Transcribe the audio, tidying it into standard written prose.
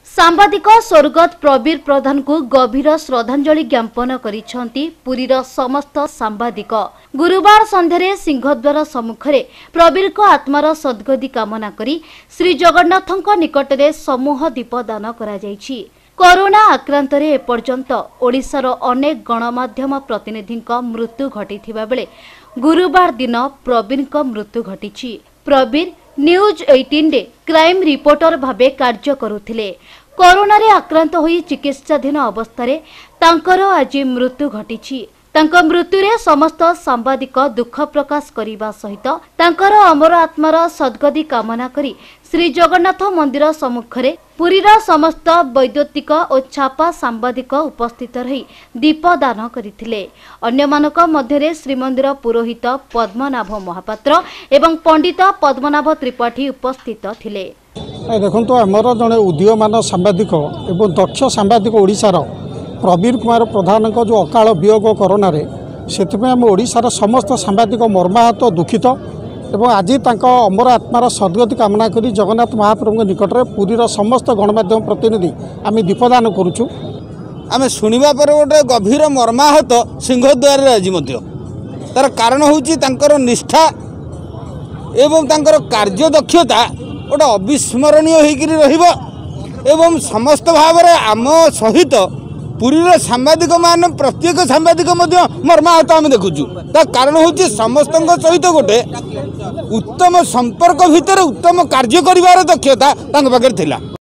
सांबादिक स्वर्गत प्रवीर प्रधान को गभीर श्रद्धांजलि ज्ञापन करिसेंती पुरीर समस्त सांबादिक। गुरुवार संध्यारे सिंहद्वार सम्मुखरे प्रवीर को आत्मार सद्गति कामना करी श्री जगन्नाथଙ୍କ निकटरे समूह दीपदान करा जायछि। कोरोना आक्रांतरे एपर्यंत ओडिशार अनेक गणमाध्यम प्रतिनिधिଙ୍କ मृत्यु घटिथिबा बेले गुरुवार दिन प्रवीरଙ୍କ मृत्यु घटिछि। प्रवीर न्यूज 18 रे क्राइम रिपोर्टर भाबे कार्य करुथिले। कोरोना रे आक्रांत होई चिकित्साधीन अवस्था तांकर आज मृत्यु घटिछि। तांका मृत्यु रे समस्त सांबादिक दुख प्रकाश करिबा सहित तांकर अमर आत्मार सद्गति कामना करी श्री जगन्नाथ मंदिर सम्मुखरे पुरीर समस्त वैद्युतिक और छापा सांबादिक उपस्थित रही दीपदान करथिले। अन्यमानक मध्यरे श्रीमंदिर पुरोहित पद्मनाभ महापात्र एवं पंडित पद्मनाभ त्रिपाठी उपस्थित थिले। देखो आमर जड़े उदीयमान सांबादिक एवं दक्ष सांबादिक ओडिशार प्रवीर कुमार प्रधान जो अकाल वियोग कोरोना से आम ओडिशार समस्त सांबादिक मर्माहत दुखित एवं आज अमर आत्मार सद्गति कामना करी जगन्नाथ महाप्रभु निकट में पुरीर समस्त गणमाध्यम प्रतिनिधि आम दीपदान करुचु। आम शुणा पर गोटे गभीर मर्माहत सिंहद्वार आज तार कारण हूँ निष्ठा एवं कार्यदक्षता गोटे अविस्मरणीय होकर समस्त भाव आम सहित पुरीर सांबादिक मान प्रत्येक सांबादिक मर्माहत आम देखुचु। कारण हूँ समस्त सहित गोटे उत्तम संपर्क भितर उत्तम कार्य करिवार दक्षता तांक पाखरे थिला।